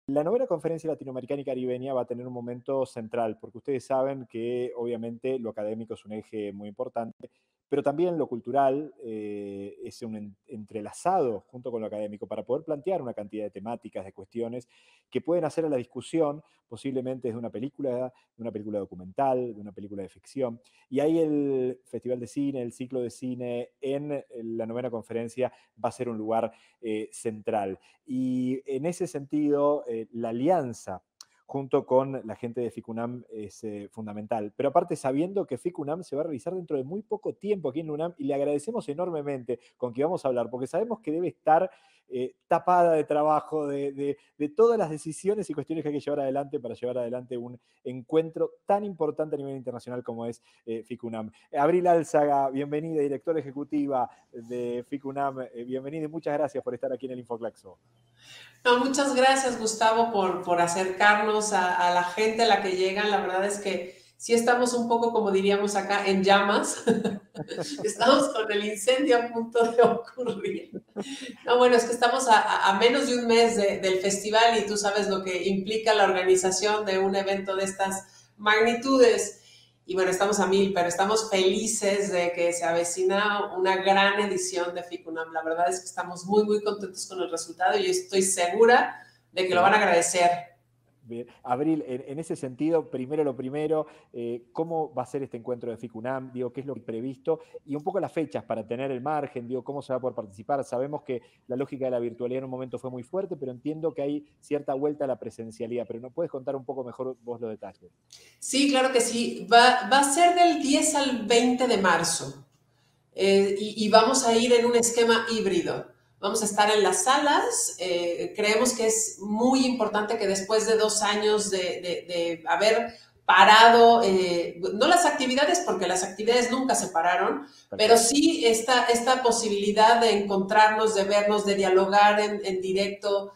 La novena conferencia latinoamericana y caribeña va a tener un momento central, porque ustedes saben que obviamente lo académico es un eje muy importante, pero también lo cultural es un entrelazado junto con lo académico para poder plantear una cantidad de temáticas, de cuestiones que pueden hacer a la discusión posiblemente desde de una película documental, de una película de ficción. Y ahí el Festival de Cine, el ciclo de cine en la novena conferencia va a ser un lugar central. Y en ese sentido, la alianza junto con la gente de FICUNAM es fundamental. Pero aparte sabiendo que FICUNAM se va a realizar dentro de muy poco tiempo aquí en la UNAM y le agradecemos enormemente con que vamos a hablar, porque sabemos que debe estar tapada de trabajo, de todas las decisiones y cuestiones que hay que llevar adelante para llevar adelante un encuentro tan importante a nivel internacional como es FICUNAM. Abril Álzaga, bienvenida, directora ejecutiva de FICUNAM, bienvenida y muchas gracias por estar aquí en el Infoclaxo. No, muchas gracias, Gustavo, por acercarnos a la gente a la que llegan. La verdad es que sí estamos un poco, como diríamos acá, en llamas. Estamos con el incendio a punto de ocurrir. No, bueno, es que estamos a menos de un mes del festival y tú sabes lo que implica la organización de un evento de estas magnitudes. Y bueno, estamos a 1000, pero estamos felices de que se avecina una gran edición de FICUNAM. La verdad es que estamos muy, muy contentos con el resultado y estoy segura de que lo van a agradecer. Bien. Abril, en ese sentido, primero lo primero, ¿cómo va a ser este encuentro de FICUNAM? Digo, ¿qué es lo previsto? Y un poco las fechas para tener el margen, digo, ¿cómo se va a poder participar? Sabemos que la lógica de la virtualidad en un momento fue muy fuerte, pero entiendo que hay cierta vuelta a la presencialidad, pero ¿nos puedes contar un poco mejor vos los detalles? Sí, claro que sí. Va a ser del 10 al 20 de marzo y vamos a ir en un esquema híbrido. Vamos a estar en las salas. Creemos que es muy importante que después de 2 años de haber parado, no las actividades, porque las actividades nunca se pararon, pero sí esta posibilidad de encontrarnos, de vernos, de dialogar en directo,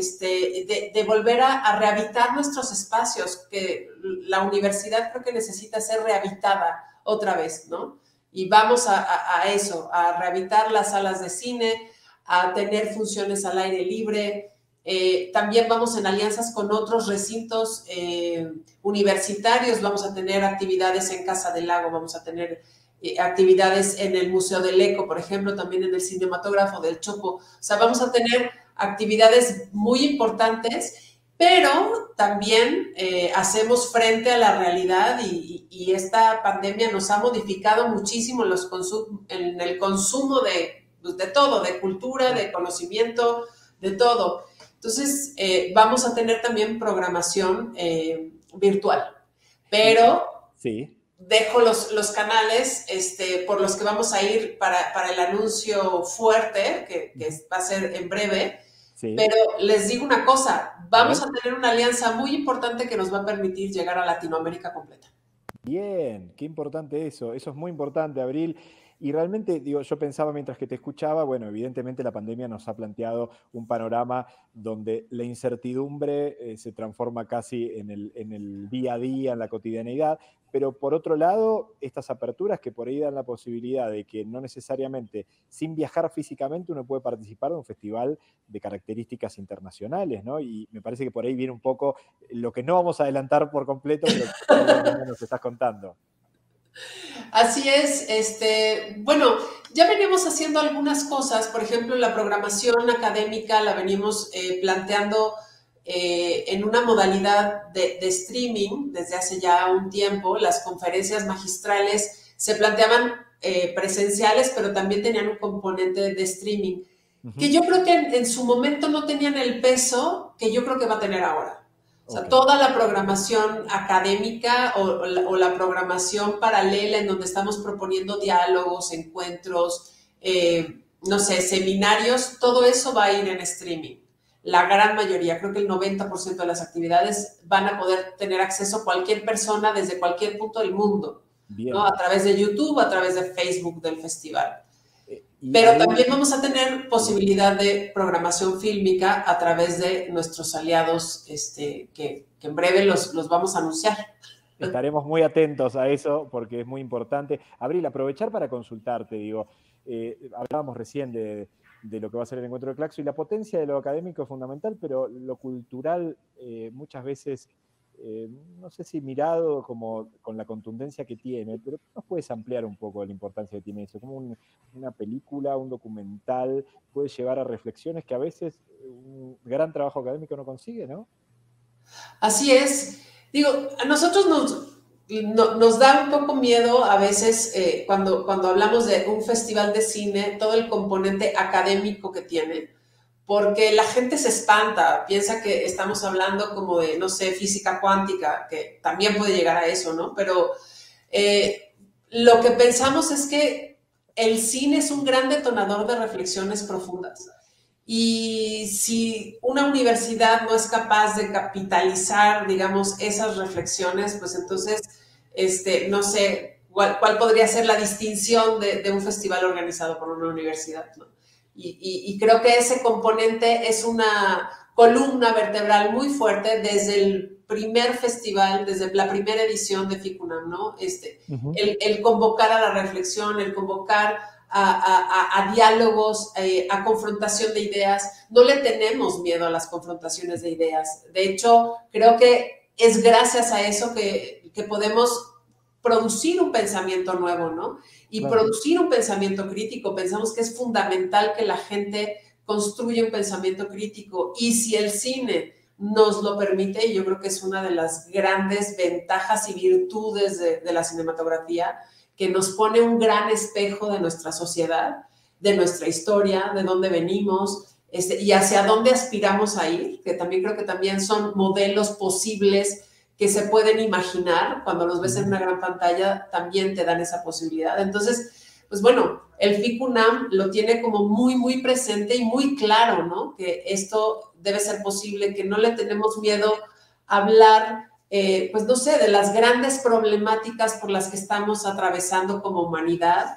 de volver a rehabilitar nuestros espacios, que la universidad creo que necesita ser rehabilitada otra vez, ¿no? Y vamos a eso, a rehabilitar las salas de cine, a tener funciones al aire libre. También vamos en alianzas con otros recintos universitarios, vamos a tener actividades en Casa del Lago, vamos a tener actividades en el Museo del Eco, por ejemplo, también en el Cinematógrafo del Chopo. O sea, vamos a tener actividades muy importantes, pero también hacemos frente a la realidad y esta pandemia nos ha modificado muchísimo en el consumo de todo, de cultura, de conocimiento, de todo. Entonces, vamos a tener también programación virtual, pero sí. Dejo los canales por los que vamos a ir para el anuncio fuerte, que va a ser en breve. Sí. Pero les digo una cosa, vamos a tener una alianza muy importante que nos va a permitir llegar a Latinoamérica completa. Bien, qué importante eso es muy importante, Abril. Y realmente, digo, yo pensaba mientras que te escuchaba, bueno, evidentemente la pandemia nos ha planteado un panorama donde la incertidumbre se transforma casi en el día a día, en la cotidianeidad, pero por otro lado, estas aperturas que por ahí dan la posibilidad de que no necesariamente sin viajar físicamente uno puede participar de un festival de características internacionales, ¿no? Y me parece que por ahí viene un poco lo que no vamos a adelantar por completo, pero que nos estás contando. Así es, bueno, ya venimos haciendo algunas cosas, por ejemplo, la programación académica la venimos planteando en una modalidad de streaming desde hace ya un tiempo. Las conferencias magistrales se planteaban presenciales, pero también tenían un componente de streaming, que yo creo que en su momento no tenían el peso que yo creo que va a tener ahora. O sea, toda la programación académica o la programación paralela en donde estamos proponiendo diálogos, encuentros, no sé, seminarios, todo eso va a ir en streaming. La gran mayoría, creo que el 90% de las actividades van a poder tener acceso cualquier persona desde cualquier punto del mundo, ¿no? A través de YouTube, a través de Facebook del festival. Pero también vamos a tener posibilidad de programación fílmica a través de nuestros aliados que en breve los vamos a anunciar. Estaremos muy atentos a eso porque es muy importante. Abril, aprovechar para consultarte, digo, hablábamos recién de lo que va a ser el encuentro de Claxo, y la potencia de lo académico es fundamental, pero lo cultural muchas veces, no sé si mirado como con la contundencia que tiene, pero ¿nos puedes ampliar un poco la importancia que tiene eso? Como una película, un documental, puede llevar a reflexiones que a veces un gran trabajo académico no consigue, ¿no? Así es. Digo, a nosotros nos da un poco miedo a veces cuando hablamos de un festival de cine, todo el componente académico que tiene, porque la gente se espanta, piensa que estamos hablando como de, no sé, física cuántica, que también puede llegar a eso, ¿no? Pero lo que pensamos es que el cine es un gran detonador de reflexiones profundas. Y si una universidad no es capaz de capitalizar, digamos, esas reflexiones, pues entonces, no sé, cuál podría ser la distinción de un festival organizado por una universidad, ¿no? Y creo que ese componente es una columna vertebral muy fuerte desde el primer festival, desde la primera edición de FICUNAM, ¿no? El convocar a la reflexión, el convocar a diálogos, a confrontación de ideas. No le tenemos miedo a las confrontaciones de ideas. De hecho, creo que es gracias a eso que podemos producir un pensamiento nuevo, ¿no? Y claro, producir un pensamiento crítico. Pensamos que es fundamental que la gente construya un pensamiento crítico. Y si el cine nos lo permite, y yo creo que es una de las grandes ventajas y virtudes de la cinematografía, que nos pone un gran espejo de nuestra sociedad, de nuestra historia, de dónde venimos, y hacia dónde aspiramos a ir, que también creo que también son modelos posibles que se pueden imaginar. Cuando los ves en una gran pantalla, también te dan esa posibilidad. Entonces, pues bueno, el FICUNAM lo tiene como muy, muy presente y muy claro, ¿no? Que esto debe ser posible, que no le tenemos miedo a hablar, pues no sé, de las grandes problemáticas por las que estamos atravesando como humanidad,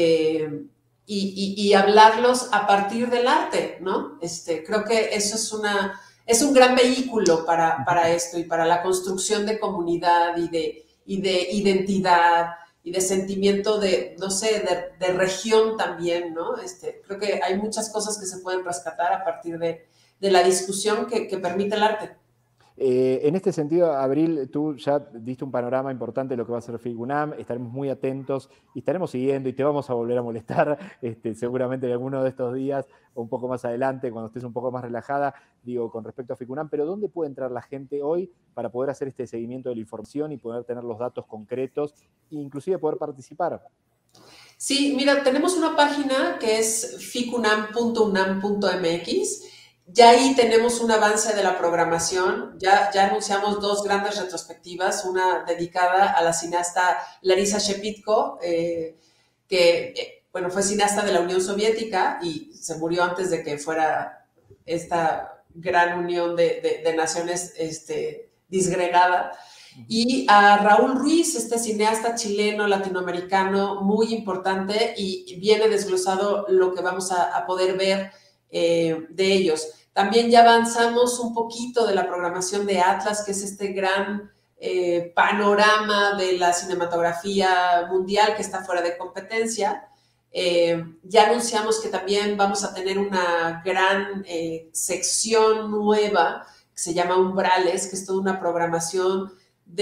y hablarlos a partir del arte, ¿no? Creo que eso es un gran vehículo para esto y para la construcción de comunidad y de identidad y de sentimiento de, no sé, de región también, ¿no? Creo que hay muchas cosas que se pueden rescatar a partir de la discusión que permite el arte. En este sentido, Abril, tú ya diste un panorama importante de lo que va a ser FICUNAM, estaremos muy atentos y estaremos siguiendo y te vamos a volver a molestar seguramente en alguno de estos días o un poco más adelante, cuando estés un poco más relajada, digo, con respecto a FICUNAM, pero ¿dónde puede entrar la gente hoy para poder hacer este seguimiento de la información y poder tener los datos concretos e inclusive poder participar? Sí, mira, tenemos una página que es ficunam.unam.mx. Ya ahí tenemos un avance de la programación. Ya anunciamos 2 grandes retrospectivas, una dedicada a la cineasta Larisa Shepitko, que bueno, fue cineasta de la Unión Soviética y se murió antes de que fuera esta gran unión de naciones disgregada. Y a Raúl Ruiz, este cineasta chileno, latinoamericano, muy importante, y viene desglosado lo que vamos a poder ver de ellos. También ya avanzamos un poquito de la programación de Atlas, que es este gran panorama de la cinematografía mundial que está fuera de competencia. Ya anunciamos que también vamos a tener una gran sección nueva que se llama Umbrales, que es toda una programación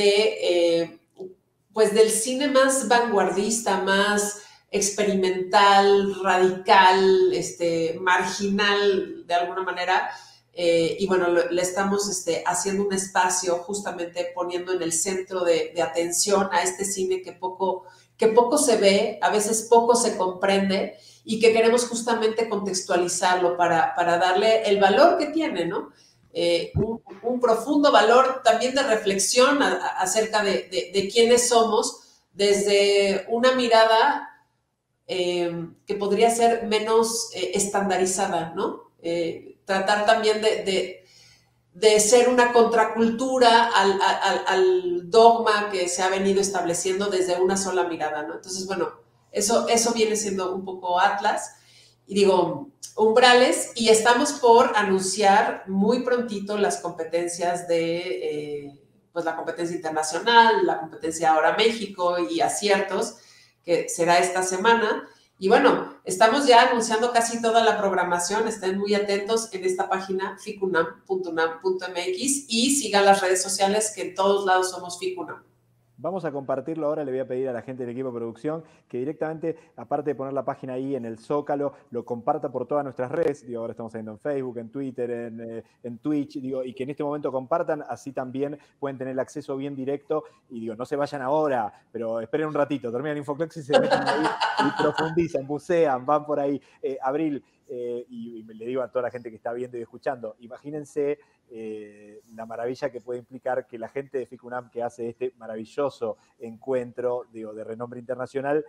pues del cine más vanguardista, más experimental, radical, marginal de alguna manera, y bueno, le estamos haciendo un espacio, justamente poniendo en el centro de atención a este cine que poco se ve, a veces poco se comprende, y que queremos justamente contextualizarlo para darle el valor que tiene, ¿no? Un profundo valor también de reflexión acerca de quiénes somos, desde una mirada que podría ser menos estandarizada, ¿no? Tratar también de ser una contracultura al dogma que se ha venido estableciendo desde una sola mirada, ¿no? Entonces, bueno, eso viene siendo un poco Atlas, y digo, Umbrales, y estamos por anunciar muy prontito las competencias de, pues la competencia internacional, la competencia ahora México y aciertos, que será esta semana. Y bueno, Estamos ya anunciando casi toda la programación, estén muy atentos en esta página ficunam.unam.mx y sigan las redes sociales que en todos lados somos Ficunam. Vamos a compartirlo ahora, le voy a pedir a la gente del equipo de producción que directamente, aparte de poner la página ahí en el Zócalo, lo comparta por todas nuestras redes. Digo, ahora estamos saliendo en Facebook, en Twitter, en Twitch, digo, y que en este momento compartan, así también pueden tener el acceso bien directo. Y digo, no se vayan ahora, pero esperen un ratito, terminan Infoclex y se meten ahí y profundizan, bucean, van por ahí. Abril, y le digo a toda la gente que está viendo y escuchando, imagínense la maravilla que puede implicar que la gente de Ficunam que hace este maravilloso encuentro, digo, de renombre internacional,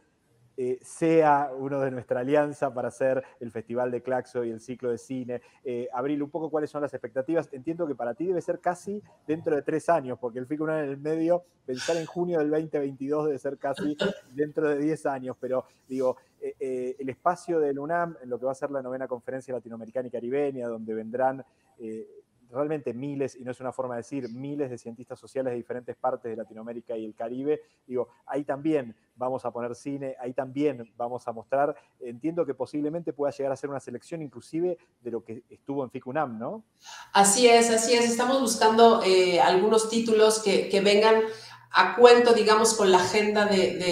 sea uno de nuestra alianza para hacer el Festival de Claxo y el ciclo de cine. Abril, un poco cuáles son las expectativas. Entiendo que para ti debe ser casi dentro de 3 años, porque el Ficunam en el medio, pensar en junio del 2022 debe ser casi dentro de 10 años, pero digo, el espacio del UNAM, en lo que va a ser la 9ª Conferencia Latinoamericana y Caribeña, donde vendrán realmente miles, y no es una forma de decir, miles de cientistas sociales de diferentes partes de Latinoamérica y el Caribe. Digo, ahí también vamos a poner cine, ahí también vamos a mostrar. Entiendo que posiblemente pueda llegar a ser una selección inclusive de lo que estuvo en FICUNAM, ¿no? Así es, así es. Estamos buscando algunos títulos que vengan a cuento, digamos, con la agenda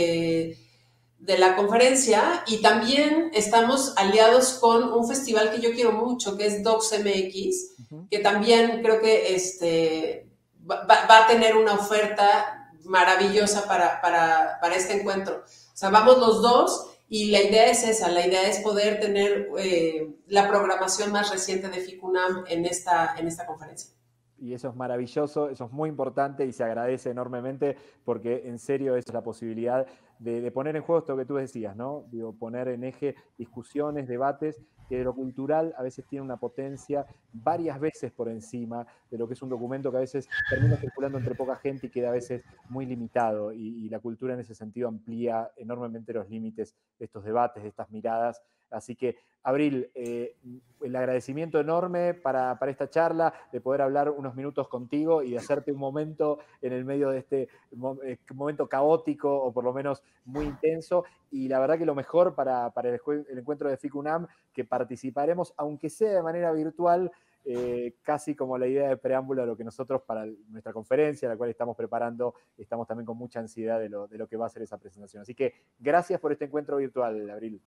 de la conferencia, y también estamos aliados con un festival que yo quiero mucho, que es DocsMX, que también creo que va a tener una oferta maravillosa para este encuentro. O sea, vamos los dos y la idea es esa, la idea es poder tener la programación más reciente de FICUNAM en esta conferencia. Y eso es maravilloso, eso es muy importante y se agradece enormemente porque en serio es la posibilidad de poner en juego esto que tú decías, ¿no? Digo, poner en eje discusiones, debates, que de lo cultural a veces tiene una potencia varias veces por encima de lo que es un documento que a veces termina circulando entre poca gente y queda a veces muy limitado. Y la cultura en ese sentido amplía enormemente los límites de estos debates, de estas miradas. Así que, Abril, el agradecimiento enorme para esta charla, de poder hablar unos minutos contigo y de hacerte un momento en el medio de este momento caótico o por lo menos muy intenso. Y la verdad que lo mejor para el encuentro de FICUNAM, que participaremos, aunque sea de manera virtual, casi como la idea de preámbulo de lo que nosotros para nuestra conferencia, la cual estamos preparando, estamos también con mucha ansiedad de lo que va a ser esa presentación. Así que gracias por este encuentro virtual, Abril.